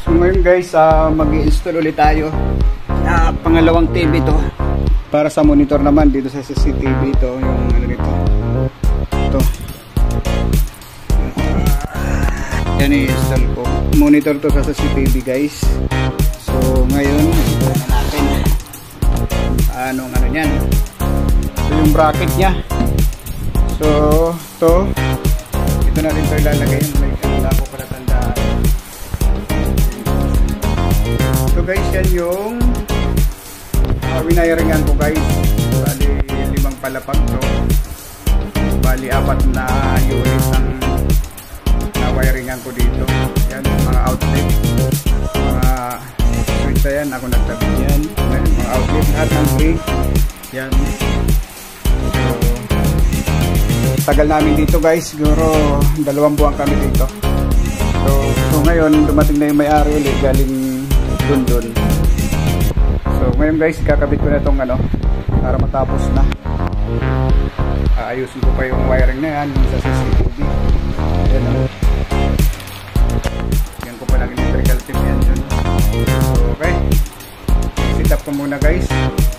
So ngayon guys, mag-i-install ulit tayo. Pangalawang TV to. Para sa monitor naman dito sa CCTV to, yung ano nito. Ito. Yan i-install ko. Monitor to sa CCTV guys. So ngayon, install na natin. Anong ano niyan? Ito yung bracket niya. So, ito na rin ito ilalagay. May kanila ko pala tandaan. So guys, yan yung winayaringan ko guys. Bali 5 palapag to. Bali 4 na unit ang nawayaringan ko dito. Yan mga outlet, mga switch na yan, ako nagtabi yan. Mga outlet lahat ng rig. Yan. So tagal namin dito guys, siguro 2 buwan kami dito. So ngayon dumating na yung may-ari ulit galing dun. So ngayon guys, kakabit ko na itong ano para matapos na. Ayusin ko pa yung wiring na yan sa CCTV. Ayan o. Yan ko pa lang electrical tip yan dyan. So okay, sit up ko muna guys.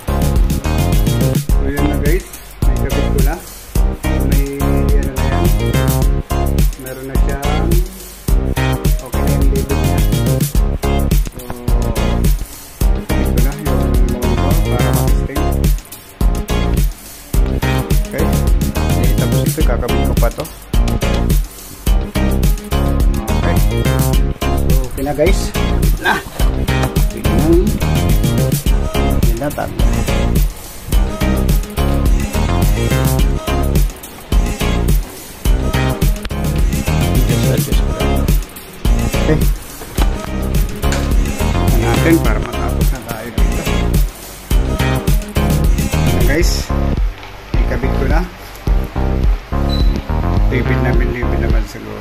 So yun na guys, may kabit ko na. May ano na yan, meron na siyang okay na yung label niya. So ito na yung monitor para mag-stay. Okay, tapos ito kakabit ko pa to. Okay, so okay na guys. Tingnan tatlo. Okay. Natin para matapos na tayo dito. Na guys, ikabit ko na. Libid naman siguro.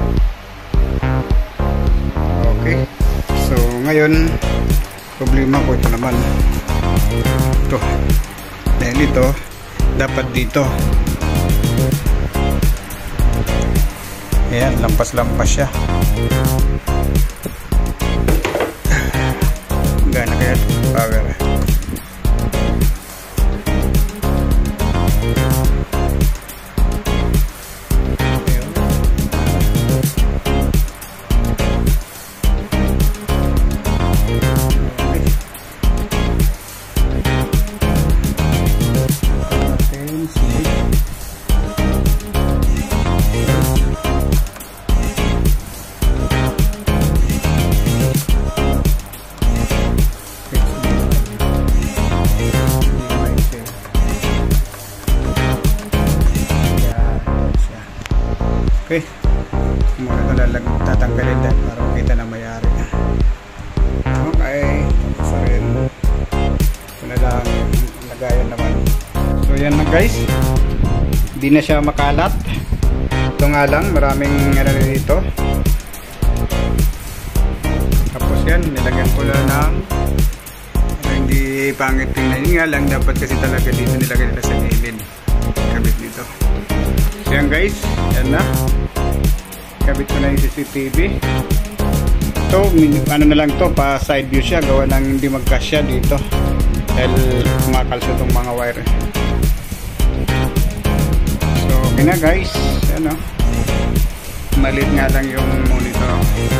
Okay. So ngayon, problema ko ito naman. Ito. Dahil ito, dapat dito. Ayan, lampas-lampas siya. Gana kaya power. Okay, muna ko tatanggalin din para makita na mayari. Okay, tapos rin ito na lang lagayan naman. So yan na guys, hindi na siya makalat. Ito nga lang, maraming ano dito. Tapos yan, nilagyan ko lang ng hindi pangit tingnan. Yun nga lang, dapat kasi talaga dito nilagyan nila sa gilid. Kabit dito. So yan guys, yan na. Kabit ko na yung CCTV. Ito, ano na lang to, pa side view siya, gawa ng hindi magkasya dito dahil kumakalso itong mga wire. So okay na guys, ano, maliit nga lang yung monitor.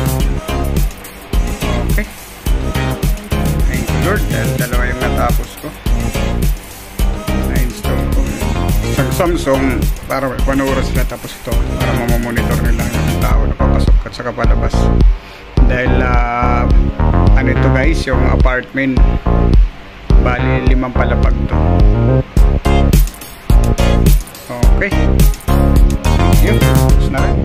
Okay, thank you Lord dahil dalawa yung natapos ko na install ko sa Samsung para panuoras sila, tapos ito para mamamonitor nila yung tao na papasok at saka palabas. Dahil ano ito guys, yung apartment, bali 5 palapag to. Okay, thank you. Tapos na rin.